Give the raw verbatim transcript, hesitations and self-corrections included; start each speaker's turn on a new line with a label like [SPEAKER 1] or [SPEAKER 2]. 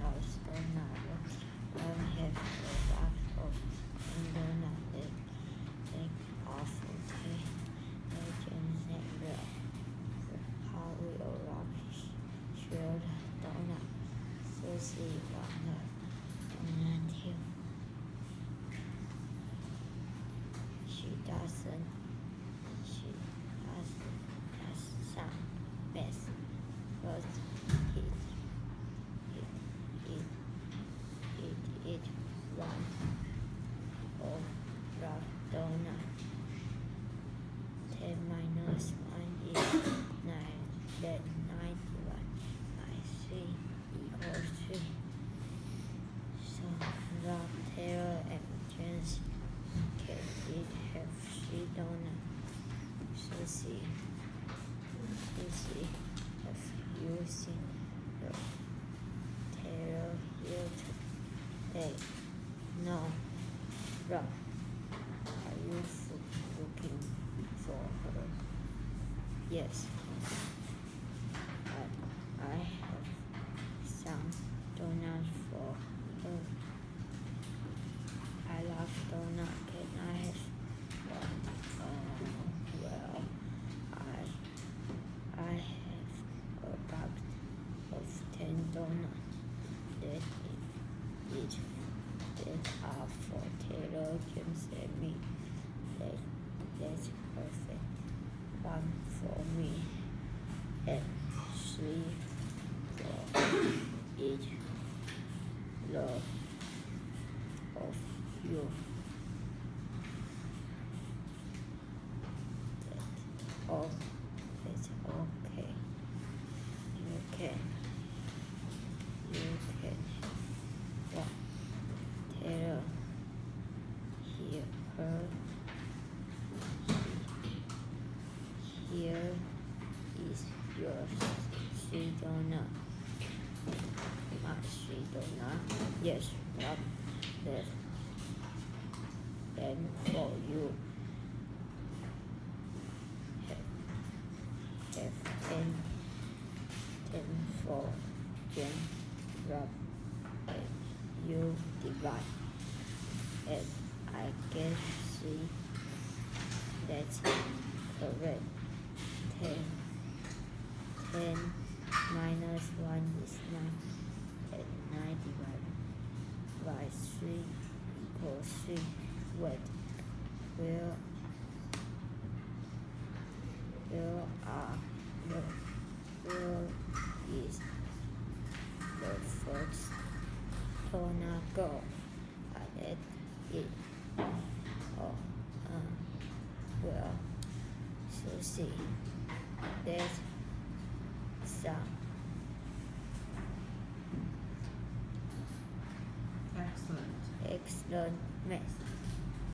[SPEAKER 1] house tornado. I have a lot of donut that take awful day. I can never how we rock shield donut. Susie Wonder until she doesn't she has has some best first hit it it it it one of rock donut. Ten minus one is nine, then ninety-one minus three equals three. So Rob, Taylor, and James can eat have three donuts. Susie, Susie has using the Taylor here today. No, Rob, are you looking for her? Yes. I, I have some donuts for her. I love donuts. Can I have one? Uh, well, I I have a box of ten donuts that it, it that are for Taylor, James, and me. That that's perfect. One for me and three for each love of you. That all that's okay. You can you can walk Taylor hear her. Here is your sweet donut. My sweet donut. Yes, Rob. That. Then for you. Have, have ten, ten for Jen, Rob, and you divide. And I guess see that's correct. ten, ten minus one is nine, and nine divided by three equals three. Wait, where, where are the, where is the first donut go? I ate it. Oh, uh, well, Susie. There's some
[SPEAKER 2] excellent
[SPEAKER 1] excellent mess.